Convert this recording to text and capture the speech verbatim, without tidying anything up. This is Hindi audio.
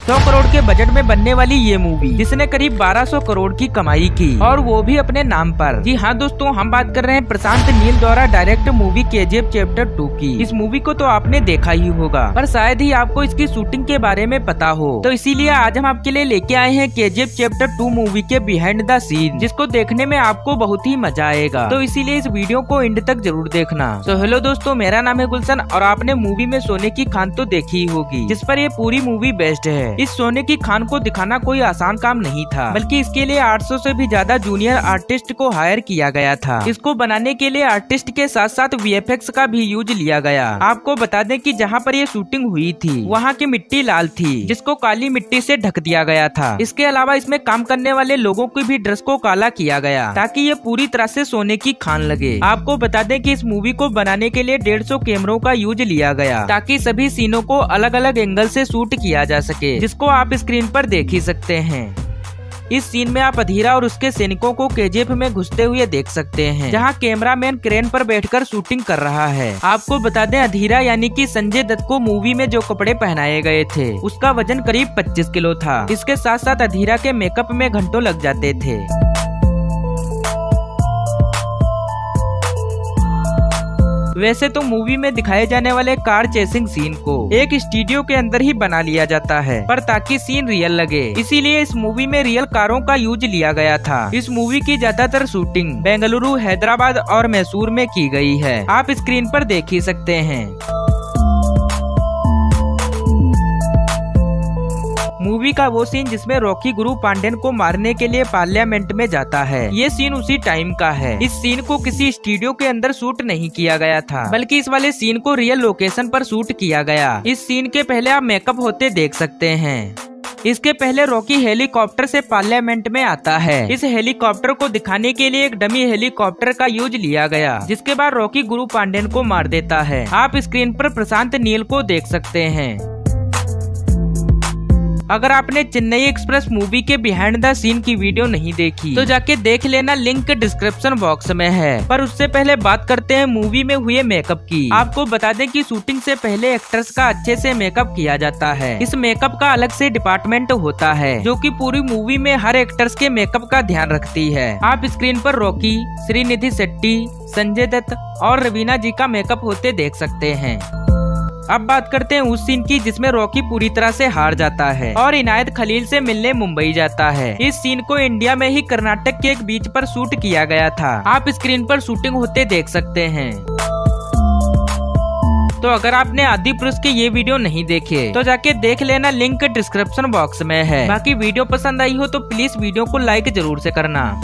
सौ करोड़ के बजट में बनने वाली ये मूवी जिसने करीब बारह सौ करोड़ की कमाई की और वो भी अपने नाम पर। जी हाँ दोस्तों, हम बात कर रहे हैं प्रशांत नील द्वारा direct movie KGF chapter two की। इस मूवी को तो आपने देखा ही होगा, पर शायद ही आपको इसकी शूटिंग के बारे में पता हो। तो इसीलिए आज हम आपके लिए लेके आए हैं केजीएफ चैप्टर टू मूवी के बिहाइंड द सीन, जिसको देखने में आपको बहुत ही मजा आएगा। तो इसीलिए इस वीडियो को एंड तक जरूर देखना। तो हेलो दोस्तों, मेरा नाम है गुलशन और आपने मूवी में सोने की खान तो देखी ही होगी, जिस पर ये पूरी मूवी बेस्ड है। इस सोने की खान को दिखाना कोई आसान काम नहीं था, बल्कि इसके लिए आठ सौ से भी ज्यादा जूनियर आर्टिस्ट को हायर किया गया था। इसको बनाने के लिए आर्टिस्ट के साथ साथ वीएफएक्स का भी यूज लिया गया। आपको बता दें कि जहाँ पर ये शूटिंग हुई थी वहाँ की मिट्टी लाल थी, जिसको काली मिट्टी से ढक दिया गया था। इसके अलावा इसमें काम करने वाले लोगों की भी ड्रेस को काला किया गया, ताकि ये पूरी तरह से सोने की खान लगे। आपको बता दें कि इस मूवी को बनाने के लिए डेढ़ सौ कैमरों का यूज लिया गया, ताकि सभी सीनों को अलग अलग एंगल से शूट किया जा सके, जिसको आप स्क्रीन पर देख ही सकते हैं। इस सीन में आप अधीरा और उसके सैनिकों को केजीएफ में घुसते हुए देख सकते हैं, जहां कैमरामैन क्रेन पर बैठकर शूटिंग कर रहा है। आपको बता दें, अधीरा यानी कि संजय दत्त को मूवी में जो कपड़े पहनाए गए थे उसका वजन करीब पच्चीस किलो था। इसके साथ साथ अधीरा के मेकअप में घंटों लग जाते थे। वैसे तो मूवी में दिखाए जाने वाले कार चेसिंग सीन को एक स्टूडियो के अंदर ही बना लिया जाता है, पर ताकि सीन रियल लगे इसीलिए इस मूवी में रियल कारों का यूज लिया गया था। इस मूवी की ज्यादातर शूटिंग बेंगलुरु, हैदराबाद और मैसूर में की गई है। आप स्क्रीन पर देख ही सकते हैं। मूवी का वो सीन जिसमें रॉकी गुरु पांडेन को मारने के लिए पार्लियामेंट में जाता है, ये सीन उसी टाइम का है। इस सीन को किसी स्टूडियो के अंदर शूट नहीं किया गया था, बल्कि इस वाले सीन को रियल लोकेशन पर शूट किया गया। इस सीन के पहले आप मेकअप होते देख सकते हैं। इसके पहले रॉकी हेलीकॉप्टर से पार्लियामेंट में आता है। इस हेलीकॉप्टर को दिखाने के लिए एक डमी हेलीकॉप्टर का यूज लिया गया, जिसके बाद रॉकी गुरु पांडेन को मार देता है। आप स्क्रीन पर प्रशांत नील को देख सकते हैं। अगर आपने चेन्नई एक्सप्रेस मूवी के बिहाइंड द सीन की वीडियो नहीं देखी तो जाके देख लेना, लिंक डिस्क्रिप्शन बॉक्स में है। पर उससे पहले बात करते हैं मूवी में हुए मेकअप की। आपको बता दें कि शूटिंग से पहले एक्टर्स का अच्छे से मेकअप किया जाता है। इस मेकअप का अलग से डिपार्टमेंट होता है, जो कि पूरी मूवी में हर एक्टर्स के मेकअप का ध्यान रखती है। आप स्क्रीन पर रॉकी, श्रीनिधि शेट्टी, संजय दत्त और रवीना जी का मेकअप होते देख सकते हैं। अब बात करते हैं उस सीन की जिसमें रॉकी पूरी तरह से हार जाता है और इनायत खलील से मिलने मुंबई जाता है। इस सीन को इंडिया में ही कर्नाटक के एक बीच पर शूट किया गया था। आप स्क्रीन पर शूटिंग होते देख सकते हैं। तो अगर आपने आदि पुरुष के ये वीडियो नहीं देखे तो जाके देख लेना, लिंक डिस्क्रिप्शन बॉक्स में है। बाकी वीडियो पसंद आई हो तो प्लीज वीडियो को लाइक जरूर से करना।